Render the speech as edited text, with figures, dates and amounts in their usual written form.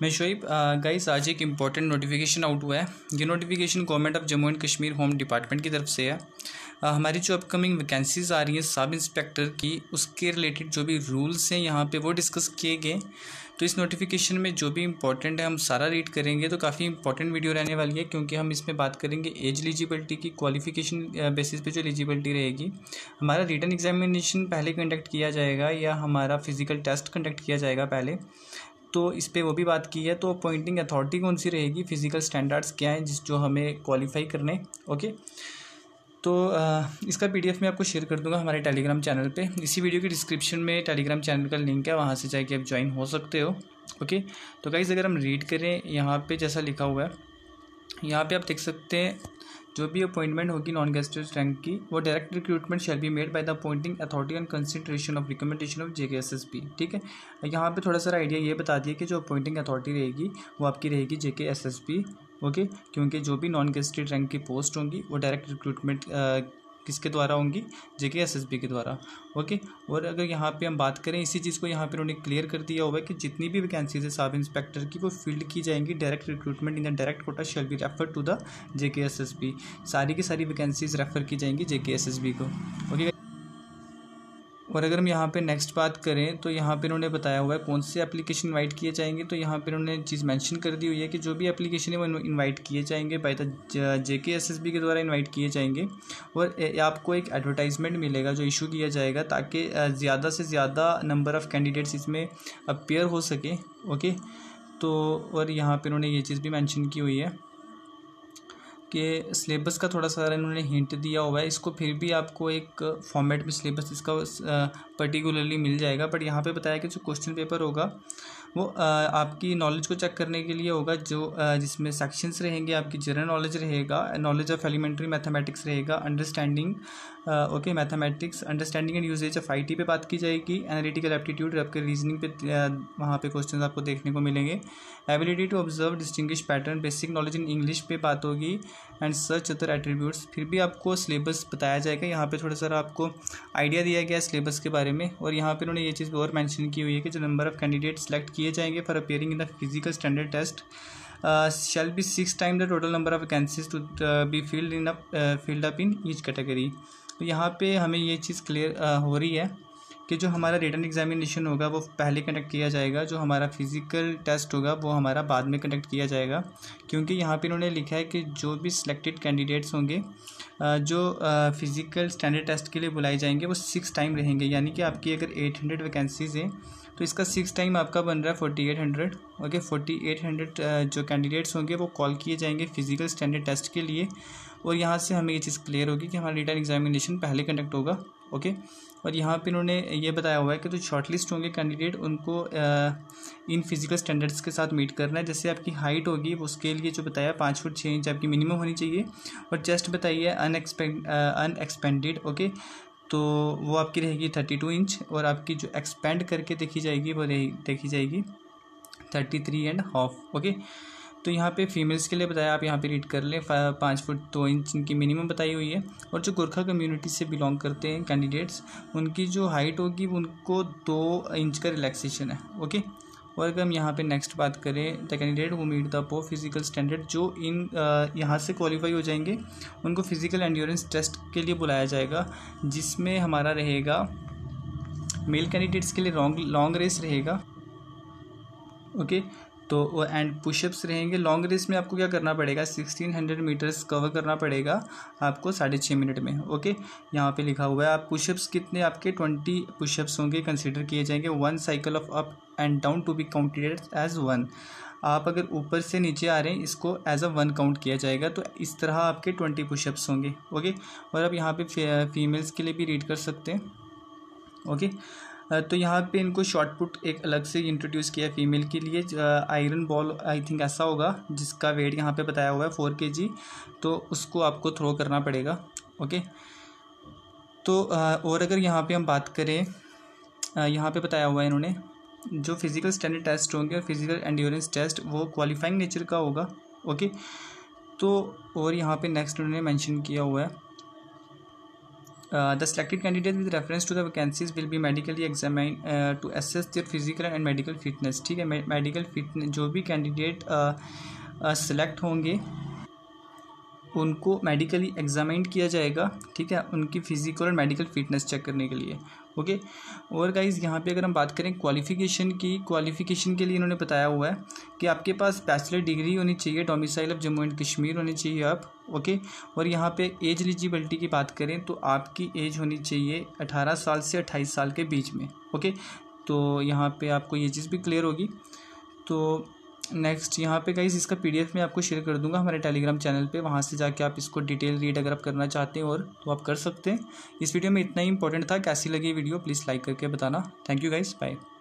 मैं शोएब गाइस, आज एक इम्पॉर्टेंट नोटिफिकेशन आउट हुआ है। ये notification government of Jammu and Kashmir home department की तरफ से है। हमारी जो अपकमिंग वैकेंसीज़ आ रही हैं सब इंस्पेक्टर की, उसके रिलेटेड जो भी रूल्स हैं यहाँ पे वो डिस्कस किए गए। तो इस नोटिफिकेशन में जो भी इम्पोर्टेंट है हम सारा रीड करेंगे। तो काफ़ी इंपॉर्टेंट वीडियो रहने वाली है, क्योंकि हम इसमें बात करेंगे एज एलिजिबिलिटी की, क्वालिफिकेशन बेसिस पे जो एलिजिबिलिटी रहेगी। हमारा रिटन एग्जामिनेशन पहले कंडक्ट किया जाएगा या हमारा फिजिकल टेस्ट कंडक्ट किया जाएगा पहले, तो इस पर वो भी बात की है। तो अपॉइंटिंग अथॉरिटी कौन सी रहेगी, फिजिकल स्टैंडर्ड्स क्या हैं जो हमें क्वालिफाई करने। ओके, तो इसका पीडीएफ मैं आपको शेयर कर दूंगा हमारे टेलीग्राम चैनल पे। इसी वीडियो के डिस्क्रिप्शन में टेलीग्राम चैनल का लिंक है, वहाँ से जाके आप ज्वाइन हो सकते हो। ओके, तो गाइस अगर हम रीड करें यहाँ पे जैसा लिखा हुआ है, यहाँ पे आप देख सकते हैं जो भी अपॉइंटमेंट होगी नॉन गेस्टेड रैंक की, वो direct recruitment shall be made by the appointing authority on consideration of recommendation of JKSSB। ठीक है, यहाँ पे थोड़ा सा आइडिया ये बता दिया कि जो अपॉइंटिंग अथॉरिटी रहेगी वो आपकी रहेगी JKSSB। ओके, क्योंकि जो भी नॉन गेस्टेड रैंक की पोस्ट होंगी वो डायरेक्ट रिक्रूटमेंट किसके द्वारा होंगी, JKSSB के द्वारा। ओके, और अगर यहाँ पे हम बात करें इसी चीज़ को यहाँ पे उन्होंने क्लियर कर दिया हुआ है कि जितनी भी वैकेंसीज है सब इंस्पेक्टर की वो फील्ड की जाएंगी। Direct recruitment in the direct quota shall be refer to the JKSSB। सारी की सारी वैकेंसीज रेफर की जाएंगी JKSSB को। ओके, और अगर हम यहाँ पे नेक्स्ट बात करें तो यहाँ पे उन्होंने बताया हुआ है कौन से एप्लीकेशन इनवाइट किए जाएंगे। तो यहाँ पे उन्होंने चीज़ मेंशन कर दी हुई है कि जो भी एप्लीकेशन है वो इनवाइट किए जाएंगे बाय द JKSSB के द्वारा इनवाइट किए जाएंगे। और आपको एक एडवर्टाइजमेंट मिलेगा जो इशू किया जाएगा, ताकि ज़्यादा से ज़्यादा नंबर ऑफ़ कैंडिडेट्स इसमें अपीयर हो सके। ओके, तो और यहाँ पर उन्होंने ये चीज़ भी मैंशन की हुई है कि सिलेबस का थोड़ा सा इन्होंने हिंट दिया हुआ है। इसको फिर भी आपको एक फॉर्मेट में सिलेबस इसका पर्टिकुलरली मिल जाएगा, बट यहाँ पे बताया कि जो क्वेश्चन पेपर होगा वो आपकी नॉलेज को चेक करने के लिए होगा, जो जिसमें सेक्शंस रहेंगे। आपकी जनरल नॉलेज रहेगा, नॉलेज ऑफ एलिमेंट्री मैथमेटिक्स रहेगा, understanding okay mathematics, understanding and usage of IT पे बात की जाएगी, एनालिटिकल एप्टीट्यूड आपके रीजनिंग पे वहाँ पे क्वेश्चन आपको देखने को मिलेंगे, ability to observe distinguish pattern, basic knowledge in English पे बात होगी, एंड सर्च अदर एट्रीब्यूट्स। फिर भी आपको सिलेबस बताया जाएगा। यहाँ पे थोड़ा सा आपको आइडिया दिया गया है सिलेबस के बारे में। और यहाँ पे उन्होंने ये चीज़ और मेंशन की हुई है कि जो नंबर ऑफ कैंडिडेट सेलेक्ट किए जाएंगे for appearing in the physical standard test shall be 6 times the total number of vacancies to be filled up in each category. तो यहाँ पे हमें ये चीज़ क्लियर हो रही है कि जो हमारा रिटन एग्जामिनेशन होगा वो पहले कंडक्ट किया जाएगा, जो हमारा फिजिकल टेस्ट होगा वो हमारा बाद में कंडक्ट किया जाएगा। क्योंकि यहाँ पे इन्होंने लिखा है कि जो भी सिलेक्टेड कैंडिडेट्स होंगे जो फिजिकल स्टैंडर्ड टेस्ट के लिए बुलाए जाएंगे वो 6 टाइम रहेंगे। यानी कि आपकी अगर 800 वैकेंसीज हैं तो इसका 6 टाइम आपका बन रहा है 4800। ओके, 4800 जो कैंडिडेट्स होंगे वो कॉल किए जाएंगे फिजिकल स्टैंडर्ड टेस्ट के लिए। और यहाँ से हमें ये चीज़ क्लियर होगी कि हमारा रिटन एग्जामिनेशन पहले कंडक्ट होगा। ओके, और यहाँ पे इन्होंने ये बताया हुआ है कि जो शॉर्टलिस्ट होंगे कैंडिडेट उनको इन फिजिकल स्टैंडर्ड्स के साथ मीट करना है। जैसे आपकी हाइट होगी उसके लिए जो बताया 5 फुट 6 इंच आपकी मिनिमम होनी चाहिए, और चेस्ट बताइए अनएक्सपेंडेड। ओके, तो वो आपकी रहेगी 32 इंच, और आपकी जो एक्सपेंड करके देखी जाएगी वो देखी जाएगी 33.5। ओके, तो यहाँ पे फीमेल्स के लिए बताया, आप यहाँ पे रीड कर लें, 5 फुट 2 इंच इनकी मिनिमम बताई हुई है। और जो गोरखा कम्युनिटी से बिलोंग करते हैं कैंडिडेट्स, उनकी जो हाइट होगी उनको 2 इंच का रिलैक्सेशन है। ओके, और अगर हम यहाँ पे नेक्स्ट बात करें, the candidate who meet the above physical standard, जो इन यहाँ से क्वालिफाई हो जाएंगे उनको फिजिकल एंड्योरेंस टेस्ट के लिए बुलाया जाएगा, जिसमें हमारा रहेगा मेल कैंडिडेट्स के लिए लॉन्ग रेस रहेगा। ओके, तो एंड पुशअप्स रहेंगे। लॉन्ग रेस में आपको क्या करना पड़ेगा, 1600 मीटर्स कवर करना पड़ेगा आपको 6.5 मिनट में। ओके, यहाँ पे लिखा हुआ है। आप पुशअप्स कितने, आपके 20 पुशअप्स होंगे, कंसीडर किए जाएंगे। 1 cycle of up and down to be counted as 1। आप अगर ऊपर से नीचे आ रहे हैं इसको एज अ 1 काउंट किया जाएगा। तो इस तरह आपके 20 पुशअप्स होंगे। ओके, और आप यहाँ पे फीमेल्स के लिए भी रीड कर सकते हैं। ओके, तो यहाँ पे इनको शॉर्ट पुट एक अलग से इंट्रोड्यूस किया फीमेल के लिए। आयरन बॉल आई थिंक ऐसा होगा, जिसका वेट यहाँ पे बताया हुआ है 4 kg, तो उसको आपको थ्रो करना पड़ेगा। ओके, तो और अगर यहाँ पे हम बात करें, यहाँ पे बताया हुआ है इन्होंने जो फिजिकल स्टैंडर्ड टेस्ट होंगे और फिजिकल एंड्योरेंस टेस्ट वो क्वालिफाइंग नेचर का होगा। ओके, तो और यहाँ पे नेक्स्ट उन्होंने मेंशन किया हुआ है The selected candidate with reference to the vacancies will be medically examined to assess their physical and medical fitness. ठीक है, मेडिकल फिटनेस जो भी कैंडिडेट सेलेक्ट होंगे उनको मेडिकली एग्जामिन किया जाएगा, ठीक है, उनकी फिजिकल और मेडिकल फिटनेस चेक करने के लिए। ओके, और गाइज़ यहाँ पे अगर हम बात करें क्वालिफ़िकेशन की, क्वालिफ़िकेशन के लिए इन्होंने बताया हुआ है कि आपके पास बैचलर डिग्री होनी चाहिए, domicile of Jammu and Kashmir होनी चाहिए आप। ओके, और यहाँ पे एज एलिजिबिलिटी की बात करें तो आपकी एज होनी चाहिए 18 साल से 28 साल के बीच में। ओके, तो यहाँ पे आपको ये चीज़ भी क्लियर होगी। तो नेक्स्ट यहाँ पे गाइस इसका पीडीएफ मैं आपको शेयर कर दूंगा हमारे टेलीग्राम चैनल पे, वहाँ से जाके आप इसको डिटेल रीड अगर आप करना चाहते हैं और तो आप कर सकते हैं। इस वीडियो में इतना ही इंपॉर्टेंट था। कैसी लगी वीडियो प्लीज़ लाइक करके बताना। Thank you guys, bye.